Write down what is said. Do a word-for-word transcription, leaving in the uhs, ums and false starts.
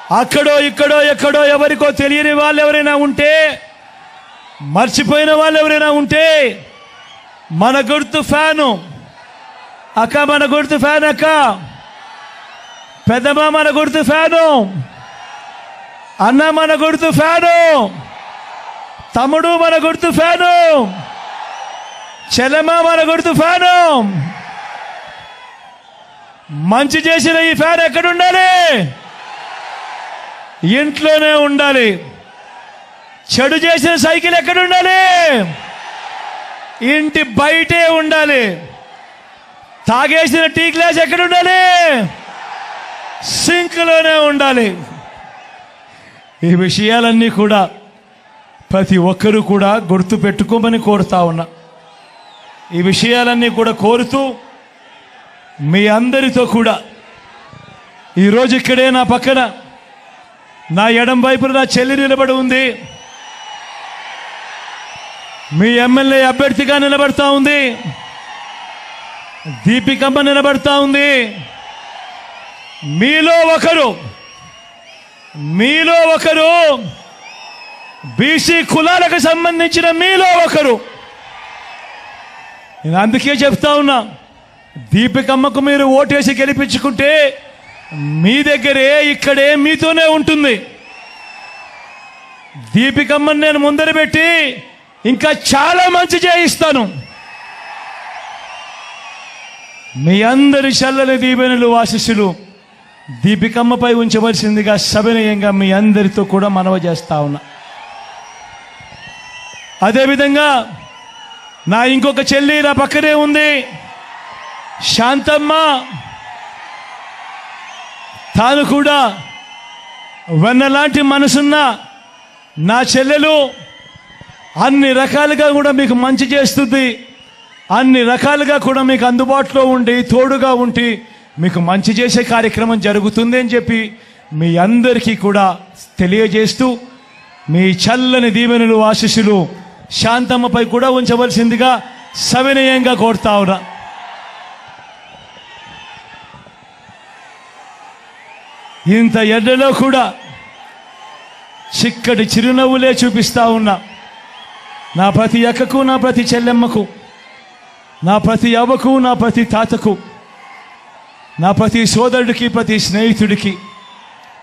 అక్కడో ఇక్కడో ఎక్కడో ఎవరికో తెలియని వాళ్ళు ఎవరైనా ఉంటే, మర్చిపోయిన వాళ్ళు ఎవరైనా ఉంటే, మన గుర్తు ఫ్యాను అక్క, మన గుర్తు ఫ్యాన్ అక్క, పెద్దమ్మ మన గుర్తు ఫ్యాను, అన్న మన గుర్తు ఫ్యాను, తమ్ముడు మన గుర్తు ఫ్యాను, చెల్లెమ్మ మన గుర్తు ఫ్యాను. మంచి చేసిన ఈ ఫ్యాన్ ఎక్కడ ఉండాలి? ఇంట్లోనే ఉండాలి. చెడు చేసిన సైకిల్ ఎక్కడ ఉండాలి? ఇంటి బయటే ఉండాలి. తాగేసిన టీ గ్లాస్ ఎక్కడ ఉండాలి? సింక్లోనే ఉండాలి. ఈ విషయాలన్నీ కూడా ప్రతి ఒక్కరూ కూడా గుర్తు పెట్టుకోమని కోరుతా ఉన్నా. ఈ విషయాలన్నీ కూడా కోరుతూ మీ అందరితో కూడా ఈరోజు ఇక్కడే నా పక్కన నా ఎడం వైపున నా చెల్లి నిలబడి ఉంది. మీ ఎమ్మెల్యే అభ్యర్థిగా నిలబడతా ఉంది. దీపికమ్మ నిలబడతా ఉంది. మీలో ఒకరు మీలో ఒకరు బీసీ కులాలకు సంబంధించిన మీలో ఒకరు. నేను అందుకే చెప్తా ఉన్నా, దీపికమ్మకు మీరు ఓటేసి గెలిపించుకుంటే మీ దగ్గరే ఇక్కడే మీతోనే ఉంటుంది. దీపికమ్మని నేను ముందర పెట్టి ఇంకా చాలా మంచి చేయిస్తాను. మీ అందరి చల్లని దీవెనలు ఆశీస్సులు దీపికమ్మపై ఉంచవలసిందిగా సవినయంగా మీ అందరితో కూడా మనవి చేస్తా ఉన్నా. అదేవిధంగా నా ఇంకొక చెల్లి నా పక్కనే ఉంది, శాంతమ్మ. తాను కూడా వెన్నలాంటి మనసున్న నా చెల్లెలు అన్ని రకాలుగా కూడా మీకు మంచి చేస్తుంది. అన్ని రకాలుగా కూడా మీకు అందుబాటులో ఉండి తోడుగా ఉండి మీకు మంచి చేసే కార్యక్రమం జరుగుతుంది అని చెప్పి మీ అందరికీ కూడా తెలియజేస్తూ మీ చల్లని దీవెనలు ఆశీస్సులు శాంతమ్మపై కూడా ఉంచవలసిందిగా సవినయంగా కోరుతా ఉన్నా. ఇంత ఎండలో కూడా చిక్కటి చిరునవ్వులే చూపిస్తా ఉన్నా నా ప్రతి అక్కకు, నా ప్రతి చెల్లెమ్మకు, నా ప్రతి అవ్వకు, నా ప్రతి తాతకు, నా ప్రతి సోదరుడికి, ప్రతి స్నేహితుడికి